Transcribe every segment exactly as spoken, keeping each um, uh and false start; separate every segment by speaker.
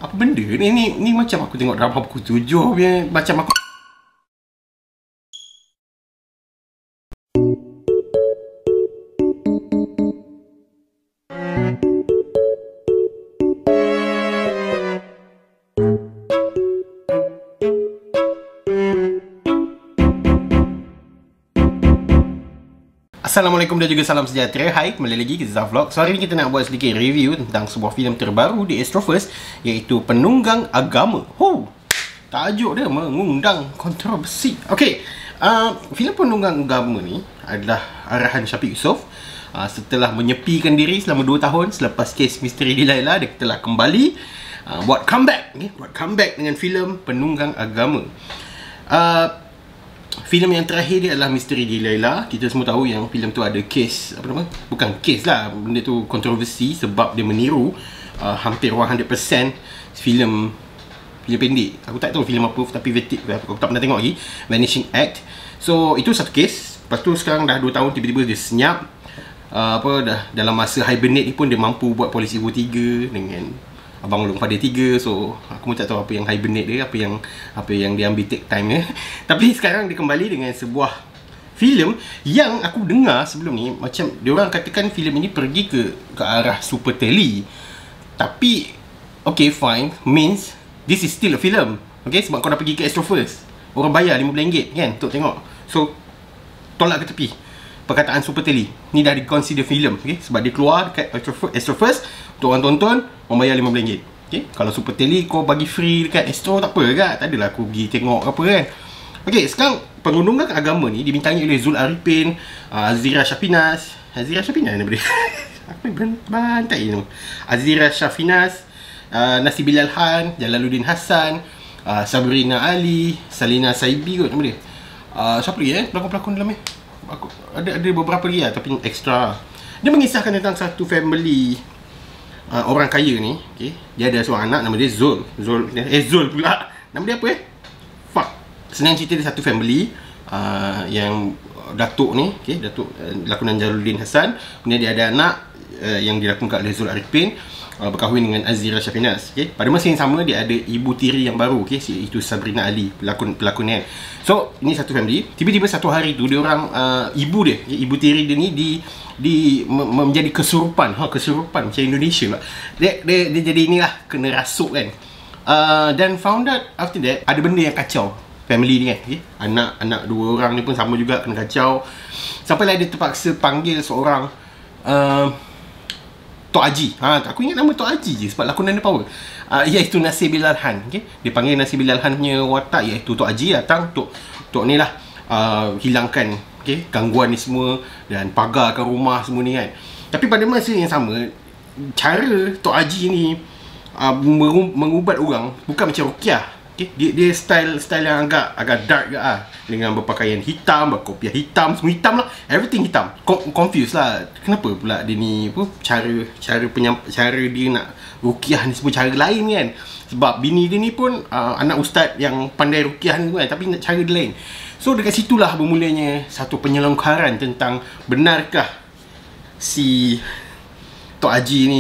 Speaker 1: Apa benda ni? Ni, ni macam aku tengok drama pukul tujuh punya. Macam aku Assalamualaikum dan juga salam sejahtera. Hai, kembali lagi ke Zaf Vlog. So hari ni kita nak buat sedikit review tentang sebuah filem terbaru di Astroverse, iaitu Penunggang Agama. Huh, tajuk dia mengundang kontroversi. Okey, uh, filem Penunggang Agama ni adalah arahan Syafiq Yusof. Uh, setelah menyepikan diri selama dua tahun selepas kes Misteri Delilah, dia telah kembali uh, buat comeback, okay? buat comeback dengan filem Penunggang Agama. Uh, Filem yang terakhir dia adalah Misteri Delilah. Kita semua tahu yang filem tu ada kes, apa nama? Bukan kes lah, benda tu kontroversi sebab dia meniru uh, hampir one hundred percent filem filem pendek. Aku tak tahu filem apa, tapi vertik aku tak pernah tengok lagi. Vanishing Act. So itu satu kes. Lepas tu sekarang dah dua tahun tiba-tiba dia senyap. uh, Apa dah dalam masa hibernate ni pun dia mampu buat Polis Ibu tiga dengan Abang Long Pada tiga. So aku pun tak tahu apa yang hibernate dia, apa yang apa yang dia ambil take time dia. Tapi sekarang dia kembali dengan sebuah filem yang aku dengar sebelum ni macam diorang katakan filem ini pergi ke ke arah super tele. Tapi okay, fine, means this is still a film. Okay, sebab kau dah pergi ke Astroverse, orang bayar lima belas ringgit kan untuk tengok. So tolak ke tepi perkataan super tele. Ni dah di consider film, okay? Sebab dia keluar dekat Astroverse untuk orang tonton, orang bayar lima belas ringgit. Okay? Kalau super tele kau bagi free dekat Astro, tak apa kan? Tak adalah aku pergi tengok apa kan. Okay, sekarang Penunggang Agama ni dibintangi oleh Zul Arifin, uh, Azira Shafinas. Azira Shafinas nama dia. Apa bantai nama? Azira Shafinas, uh, Nasibil Alhan, Jalaluddin Hassan, uh, Sabrina Ali, Salina Saibi kot nama dia. Uh, siapa lagi eh? Pelakon-pelakon dalam ni? Aku ada ada beberapa lagi lah, tapi extra. Dia mengisahkan tentang satu family uh, orang kaya ni, okay? Dia ada seorang anak nama dia Zul. Zul eh Zul pula. Nama dia apa eh? Fuck. Senang cerita dia satu family uh, yang datuk ni, okay? Datuk uh, lakonan Jalaluddin Hassan. Kemudian dia ada anak uh, yang dilakonkan oleh Zul Arifin, uh, berkahwin dengan Azira Shafinas, okay? Pada masa yang sama dia ada ibu tiri yang baru, okay? Iaitu Sabrina Ali, pelakon pelakon ni. So ini satu family. Tiba-tiba satu hari tu dia orang uh, ibu dia, okay? Ibu tiri dia ni di di menjadi kesurupan. Ha, kesurupan macam Indonesia lah. Dia, dia, dia jadi inilah, kena rasuk kan. Uh, dan found out after that ada benda yang kacau family ni kan, okay? Anak anak dua orang ni pun sama juga kena kacau. Sampailah dia terpaksa panggil seorang uh, Tok Haji. Ha, aku ingat nama Tok Haji je sebab lakonan dia power. Uh, iaitu Nasibil Alhan, okay? Dia panggil Nasibil Alhan punya watak iaitu Tok Haji datang untuk Tok ni lah uh, hilangkan, okay, gangguan ni semua dan pagarkan rumah semua ni kan. Tapi pada masa yang sama, cara Tok Haji ni uh, mengubat orang bukan macam ruqyah, okay? Dia dia style style yang agak agak dark ke ah, dengan berpakaian hitam, berkopiah hitam, semua hitam lah, everything hitam. Confused lah, kenapa pula dia ni apa, cara cara penyam, cara dia nak ruqyah ni semua cara lain kan. Sebab bini dia ni pun uh, anak ustaz yang pandai ruqyah ni kan, tapi cara dia lain. So dekat situlah bermulanya satu penyelengkaran tentang benarkah si Tok Haji ni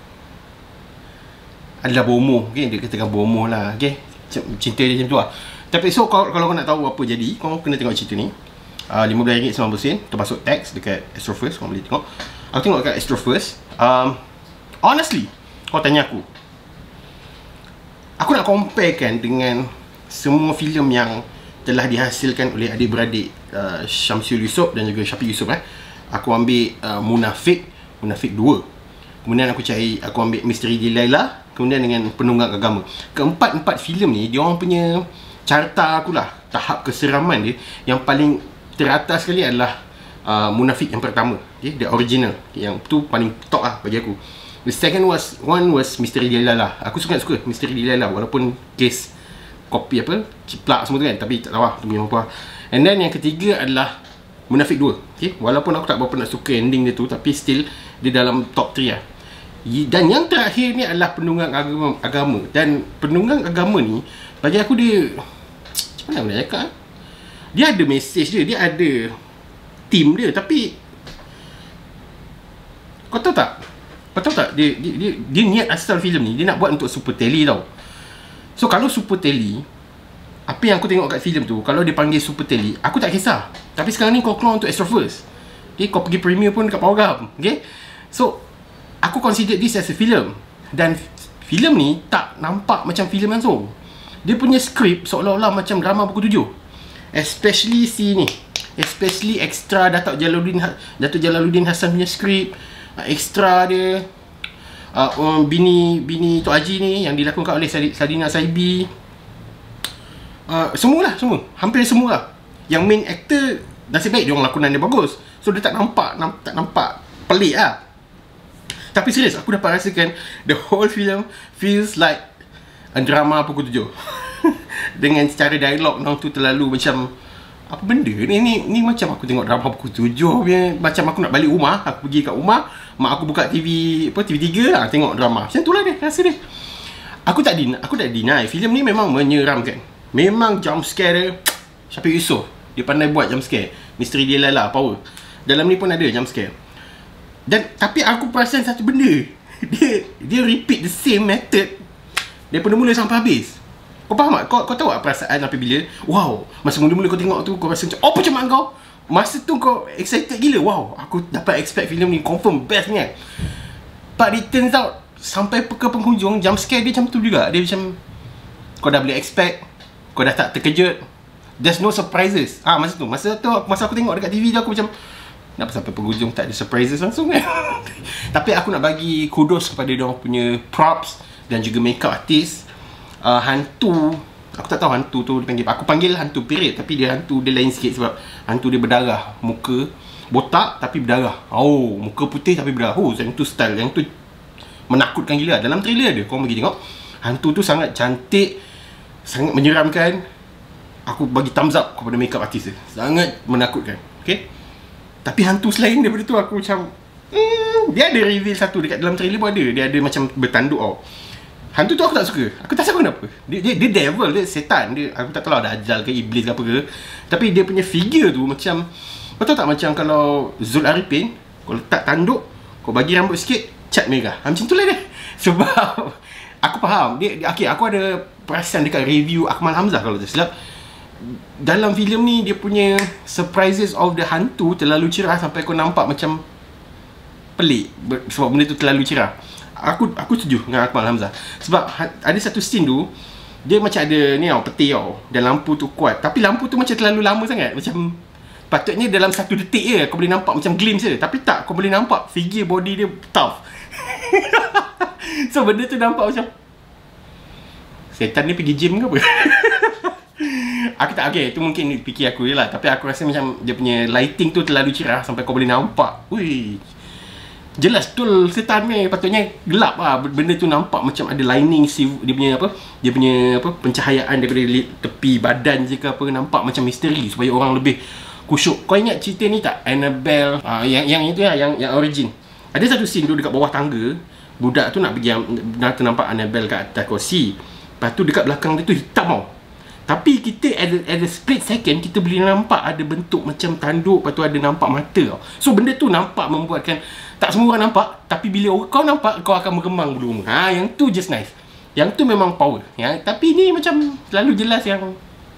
Speaker 1: adalah bomoh, okay? Dia katakan bomoh lah, okay? Cinta dia macam tu lah. Tapi so kalau, kalau kau nak tahu apa jadi, kau kena tengok cerita ni. uh, lima belas ringgit sembilan puluh sen termasuk tax dekat Astroverse, kau boleh tengok. Aku tengok dekat Astroverse. um, Honestly, kau tanya aku, aku nak comparekan dengan semua filem yang telah dihasilkan oleh adik-beradik uh, Syamsul Yusof dan juga Syafiq Yusof. eh. Aku ambil uh, Munafik, Munafik dua. Kemudian aku cari, aku ambil Misteri Delilah, kemudian dengan Penunggang Agama. Keempat-empat filem ni, dia orang punya carta aku lah, tahap keseraman dia yang paling teratas sekali adalah uh, Munafik yang pertama, okay? The original, yang tu paling top lah bagi aku. The second was, one was Misteri Delilah. Aku suka-suka Misteri Delilah walaupun kes kopi apa, ciplak semua tu kan, tapi tak tahu lah tu punya apa. And then yang ketiga adalah Munafik dua, okay? Walaupun aku tak berapa nak suka ending dia tu, tapi still dia dalam top tiga lah. Dan yang terakhir ni adalah Penunggang Agama, agama. Dan Penunggang Agama ni bagi aku dia, macam mana nak cakap, dia ada message dia, dia ada team dia. Tapi kau tahu tak, Betul tak? Dia, dia, dia, dia niat asal filem ni, dia nak buat untuk super tele tau. So kalau super tele, apa yang aku tengok kat filem tu, kalau dia panggil super tele, aku tak kisah. Tapi sekarang ni kau keluar untuk Astroverse. Okay, kau pergi premiere pun kat Powergam. Okay, so aku consider this as a film. Dan filem ni tak nampak macam filem langsung. Dia punya skrip seolah-olah macam drama pukul tujuh. Especially si ni, especially extra Datuk Jalaluddin Datuk Jalaluddin Hassan punya skrip. Extra dia uh, um, bini bini Tok Haji ni yang dilakonkan oleh Sadina Saibi. Uh, semualah, semua. Hampir semualah. Yang main actor, nasib baik dia orang lakonan dia bagus. So dia tak nampak namp, tak nampak pelik lah. Tapi serius, aku dapat rasakan the whole film feels like a drama pukul tujuh. Dengan secara dialog orang tu terlalu macam apa benda ni, ni ni macam aku tengok drama pukul tujuh punya. Macam aku nak balik rumah, aku pergi kat rumah, mak aku buka T V apa T V tiga lah, tengok drama. Macam tu lah dia rasa dia. Aku tak deny, aku tak deny filem ni memang menyeramkan. Memang jump scare dia Syafiq Yusof, dia pandai buat jump scare. Misteri dia lala power. Dalam ni pun ada jump scare. Dan tapi aku perasan satu benda. Dia dia repeat the same method daripada mula sampai habis. Kau faham tak? Kau, kau tahu tak perasaan apabila wow, masa mula-mula kau tengok tu kau rasa macam apa macam kau? Masa tu kau excited gila. Wow, aku dapat expect filem ni confirm best ni kan. But it turns out sampai ke penghujung jump scare dia macam tu juga. Dia macam kau dah boleh expect, kau dah tak terkejut. There's no surprises. Ah masa tu, masa tu masa aku tengok dekat T V tu aku macam kenapa sampai penghujung tak ada surprises langsung kan. Tapi aku nak bagi kudos kepada dia orang punya props dan juga makeup artist. Uh, hantu, aku tak tahu hantu tu dipanggil, aku panggil hantu period, tapi dia hantu dia lain sikit sebab hantu dia berdarah, muka botak tapi berdarah. Oh, muka putih tapi berdarah. Oh, yang tu style, yang tu menakutkan gila. Dalam trailer dia, korang pergi tengok. Hantu tu sangat cantik, sangat menyeramkan. Aku bagi thumbs up kepada makeup artist dia. Sangat menakutkan. Okay. Tapi hantu selain daripada tu aku macam hmm, dia ada reveal satu dekat dalam trailer pun ada. Dia ada macam bertanduk tau. Hantu tu aku tak suka. Aku tak tahu kenapa. Dia, dia, dia devil, dia setan. Dia, aku tak tahu lah Dajjal ke Iblis ke apa ke. Tapi dia punya figure tu macam, kau tahu tak macam kalau Zul Arifin, kau letak tanduk, kau bagi rambut sikit, cat merah. Macam tu lah dia. Sebab aku faham. Dia, dia, okay, aku ada perasan dekat review Akmal Hamzah kalau tak silap. Dalam filem ni dia punya surprises of the hantu terlalu cerah sampai kau nampak macam pelik. Sebab benda tu terlalu cerah. Aku aku setuju dengan Akmal Hamzah. Sebab ada satu scene tu dia macam ada ni tau, peti tau, dan lampu tu kuat. Tapi lampu tu macam terlalu lama sangat. Macam patutnya dalam satu detik je kau boleh nampak macam glimpse je. Tapi tak, kau boleh nampak figure body dia tough. So benda tu nampak macam setan ni pergi gym ke apa. Aku tak, okay, tu mungkin fikir aku je lah. Tapi aku rasa macam dia punya lighting tu terlalu cerah sampai kau boleh nampak. Wih, jelas betul setan ni. Patutnya gelap lah. Benda tu nampak macam ada lining si, dia punya apa, dia punya apa, pencahayaan daripada tepi badan je ke apa, nampak macam misteri supaya orang lebih kusyuk. Kau ingat cerita ni tak? Annabelle, uh, yang yang itu lah, yang yang origin. Ada satu scene tu dekat bawah tangga, budak tu nak pergi, nak nampak Annabelle kat atas kursi. Lepas tu dekat belakang dia tu hitam tau. Tapi kita at a, at a split second kita boleh nampak ada bentuk macam tanduk, lepas tu ada nampak mata tau. So benda tu nampak membuatkan tak semua orang nampak, tapi bila kau nampak kau akan meremang bulu. Ha, yang tu just nice. Yang tu memang power. Ya, tapi ni macam terlalu jelas yang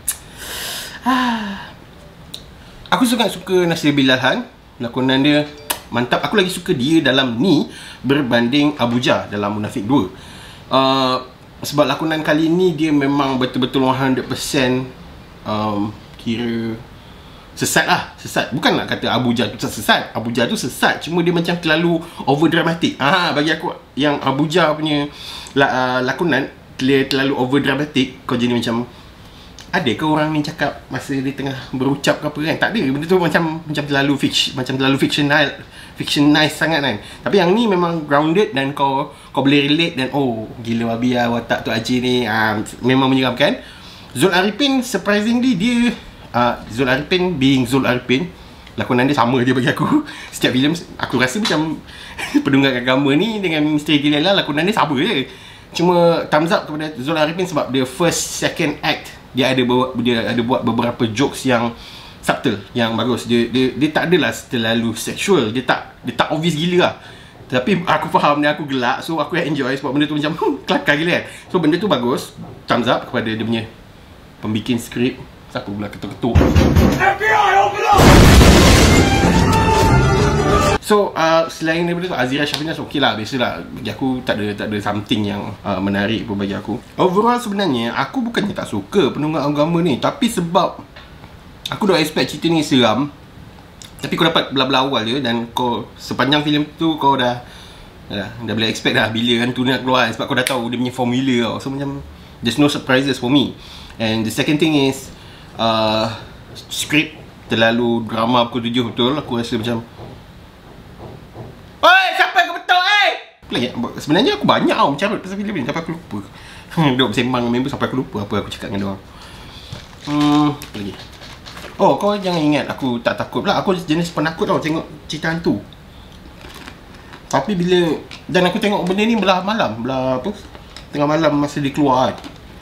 Speaker 1: ah. Aku sangat suka Nasir Bilalhan. Lakonan dia mantap. Aku lagi suka dia dalam ni berbanding Abuja dalam Munafik dua. Uh, sebab lakonan kali ni dia memang betul-betul one hundred percent um, kira sesat lah. Sesat. Bukan nak kata Abuja tu sesat. Abuja tu sesat. Cuma dia macam terlalu over dramatic. Ah, bagi aku yang Abuja punya la, uh, lakonan dia terlalu over dramatic. Kau jadi macam, ada ke orang ni cakap masa dia tengah berucap ke apa kan? Tak ada. Benda tu macam macam terlalu fiction, macam terlalu fictional, fictionize sangat kan. Tapi yang ni memang grounded dan kau kau boleh relate dan oh, gila babi lah watak tu Haji ni. Ah, memang menyeramkan. Zul Arifin surprisingly dia uh, Zul Arifin being Zul Arifin, lakonan dia sama dia bagi aku. Setiap filem aku rasa macam Pendunggang Agama ni dengan Misteri Gila lakonan dia sama je. Cuma thumbs up kepada Zul Arifin sebab dia first second act dia ada bawa, dia ada buat beberapa jokes yang subtle, yang bagus. Dia dia dia tak adalah terlalu sexual. Dia tak dia tak obvious gila lah. Tapi aku faham ni aku gelak, so aku enjoy sebab benda tu macam hmm, kelakar gila kan. So benda tu bagus. Thumbs up kepada dia punya pembikin skrip. Siapa pula ketuk-ketuk? F B I open up! So uh, selain daripada tu Azira Shafinas okey lah, biasalah. Bagi aku tak ada tak ada something yang uh, menarik pun bagi aku. Overall sebenarnya aku bukannya tak suka penunggang agama ni, tapi sebab aku dah expect cerita ni seram. Tapi kau dapat belah-belah awal je dan kau sepanjang filem tu kau dah dah, dah boleh expect dah bila hantu ni nak keluar sebab kau dah tahu dia punya formula tau. So macam there's no surprises for me. And the second thing is uh, script terlalu drama pukul tujuh betul. Aku rasa macam oi, siapa yang betul eh? Lagi, sebenarnya aku banyak tau mencarut pasal filem ni sampai aku lupa. Duk bersembang dengan member sampai aku lupa apa aku cakap dengan dia orang. Hmm, apa lagi? Oh, kau jangan ingat aku tak takut pula. Aku jenis penakut tau tengok cerita hantu. Tapi bila dan aku tengok benda ni belah malam, belah apa? Tengah malam masa dia keluar kan.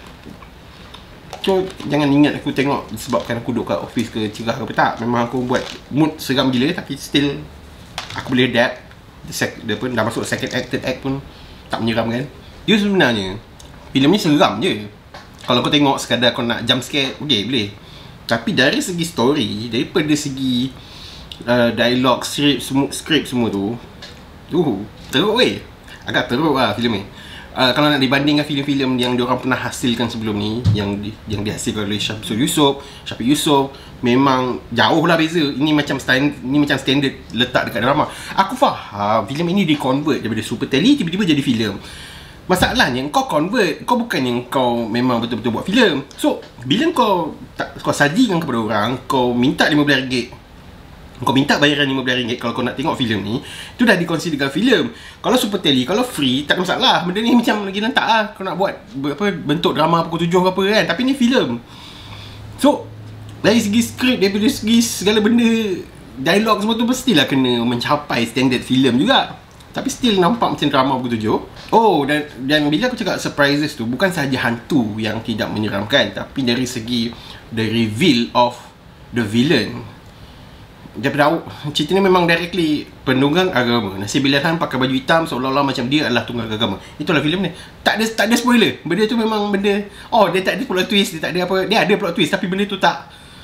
Speaker 1: So jangan ingat aku tengok disebabkan aku duduk kat office ke cerah ke apa tak. Memang aku buat mood seram gila tapi still aku boleh adapt. The sec, dia pun dah masuk second act, third act pun tak menyeramkan. Dia sebenarnya filem ni seram je. Kalau kau tengok sekadar kau nak jump scare, okey boleh. Tapi dari segi story, daripada segi uh, dialog, script semua, script semua tu, uh, teruk weh. Agak teruk lah filem ni. Uh, kalau nak dibandingkan filem-filem yang diorang pernah hasilkan sebelum ni, yang di, yang dihasilkan oleh Syamsul Yusof, Syafiq Yusof, memang jauh lah beza. Ini macam stand, ini macam standard letak dekat drama. Aku faham filem ini di-convert daripada super tele tiba-tiba jadi filem. Masalahnya kau convert, kau bukannya kau memang betul-betul buat filem. So bila kau tak, kau sajikan kepada orang, kau minta lima belas ringgit, kau minta bayaran lima belas ringgit kalau kau nak tengok filem ni, tu dah dikonsiderkan filem. Kalau super tele, kalau free, tak ada masalah. Benda ni macam lagi lantak lah. Kau nak buat apa, bentuk drama pukul tujuh ke apa kan. Tapi ni filem. So dari segi skrip, daripada segi segala benda, dialog semua tu mestilah kena mencapai standard filem juga. Tapi still nampak macam drama pukul tujuh. Oh, dan dan bila aku cakap surprises tu, bukan sahaja hantu yang tidak menyeramkan, tapi dari segi the reveal of the villain. Daripada cerita ni memang directly penunggang agama. Nasir Bilal pakai baju hitam seolah-olah macam dia adalah tunggang agama. Itulah filem ni. Tak ada tak ada spoiler. Benda tu memang benda, oh dia tak ada plot twist, dia tak ada apa. Dia ada plot twist tapi benda tu tak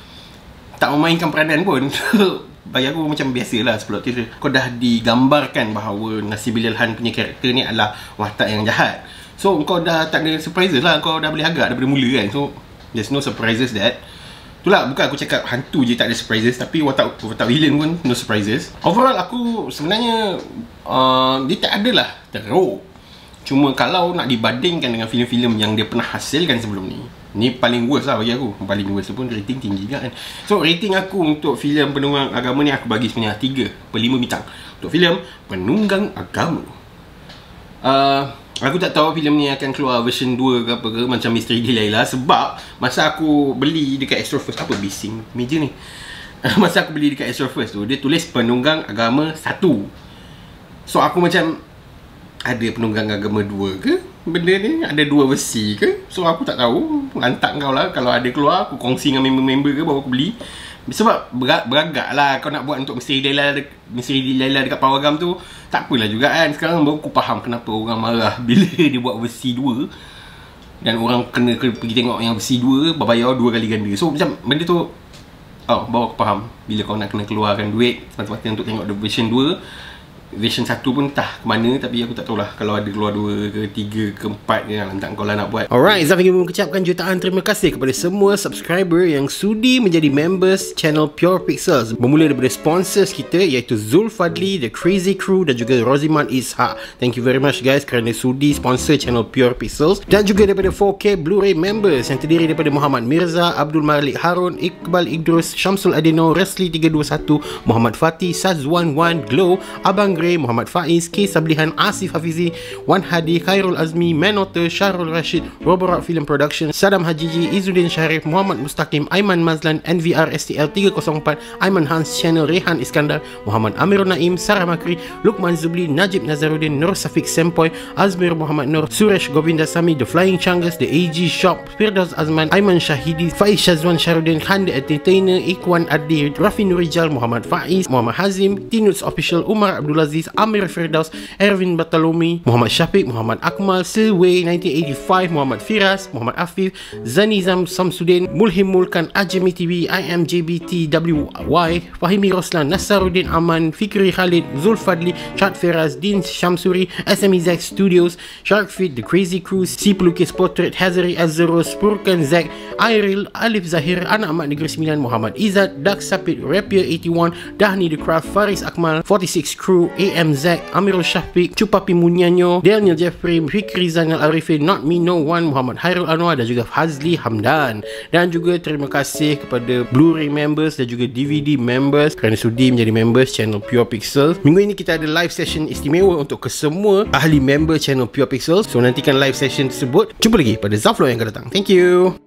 Speaker 1: tak memainkan peranan pun. Bagi aku macam biasalah plot twist. Kau dah digambarkan bahawa Nasir Bilal punya karakter ni adalah watak yang jahat. So kau dah tak ada surprises lah. Kau dah boleh agak daripada mula kan. So there's no surprises that. Itulah, bukan aku cakap hantu je tak ada surprises, tapi watak watak villain pun no surprises. Overall aku sebenarnya uh, dia tak adalah teruk. Cuma kalau nak dibandingkan dengan filem-filem yang dia pernah hasilkan sebelum ni, ni paling worst lah bagi aku. Paling worst tu pun rating tinggi juga kan. So rating aku untuk filem Penunggang Agama ni aku bagi sebenarnya tiga per lima bintang. Untuk filem Penunggang Agama. Uh, Aku tak tahu filem ni akan keluar version dua ke apa ke, macam Misteri Delilah. Sebab masa aku beli dekat Astro First, apa bising meja ni, masa aku beli dekat Astro First tu, dia tulis Penunggang Agama satu. So aku macam, ada Penunggang Agama dua ke? Benda ni ada dua versi ke? So aku tak tahu. Lantak kau lah, kalau ada keluar aku kongsi dengan member-member ke baru aku beli. Sebab beragak lah kau nak buat untuk Misteri Delilah, Misteri Delilah dekat Pawagam tu. Tak apalah juga kan. Sekarang baru aku faham kenapa orang marah bila dia buat versi dua. Dan orang kena, kena pergi tengok yang versi dua, berbayar dua kali ganda. So macam benda tu, oh baru aku faham bila kau nak kena keluarkan duit semata-mata untuk tengok the version dua. Version satu pun entah ke mana, tapi aku tak tahulah kalau ada keluar dua ke tiga ke empat ke, lantak kau lah nak buat. Alright, Zaf ingin mengucapkan jutaan terima kasih kepada semua subscriber yang sudi menjadi members channel Pure Pixels. Bermula daripada sponsors kita iaitu Zul Fadli, The Crazy Crew dan juga Roziman Ishak. Thank you very much guys kerana sudi sponsor channel Pure Pixels. Dan juga daripada four K Blu-ray members yang terdiri daripada Muhammad Mirza, Abdul Malik Harun, Iqbal Idrus, Syamsul Adeno, Resli tiga dua satu, Muhammad Fatih, Sazwan Wan, Glow, Abang Gray, Muhammad Faiz, K Sablihan, Asif Hafizi, Wan Hadi, Khairul Azmi, Menote, Syahrul Rashid, Roborat Film Production, Sadam Hajiji, Izzuddin Syarif, Muhammad Mustaqim, Aiman Mazlan, N V R S T L tiga kosong empat, Aiman Hans Channel, Rehan Iskandar, Muhammad Amirul Naim, Sarah Makri, Lukman Zubli, Najib Nazaruddin, Nur Safiq Sempoy, Azmir Muhammad Nur, Suresh Govindasamy, The Flying Changas, The A G Shop, Firdaus Azman, Aiman Syahidi, Faiz Shazwan Syaruddin, Khan The Entertainer, Ikhwan Adli, Rafi Nurijal, Muhammad Faiz, Muhammad Hazim, Tinuts Official, Umar Abdullah Aziz, Amir Firdaus, Erwin Batalomi, Muhammad Syafiq, Muhammad Akmal, Silway nineteen eighty-five, Muhammad Firas, Muhammad Afif, Zanizam Samsudin, Mulhim Mulkan, Ajami T V, I M J B T W Y, Fahimi Roslan, Nasaruddin Aman, Fikri Khalid, Zulfadli, Syad Feraz, Din Syamsuri, S M E Zack Studios, Sharkfit, The Crazy Crew, Si Pelukis Portrait, Hazari Azzaros, Purkan Zack, Airil, Alif Zahir, Anak Ahmad Negeri sembilan, Muhammad Izzat, Dak Sapit, Rapier eighty-one, Dahni The Craft, Faris Akmal, forty-six Crew, A M Zack, Amirul Syafiq, Cupapi Munyanyo, Daniel Jeffrey, Fikri Zainal Arifin, Not Me No One, Muhammad Hairul Anwar dan juga Fazli Hamdan. Dan juga terima kasih kepada Blu-ray members dan juga D V D members kerana sudi menjadi members channel Pure Pixel. Minggu ini kita ada live session istimewa untuk kesemua ahli member channel Pure Pixel. So nantikan live session tersebut. Jumpa lagi pada Zaflo yang akan datang. Thank you.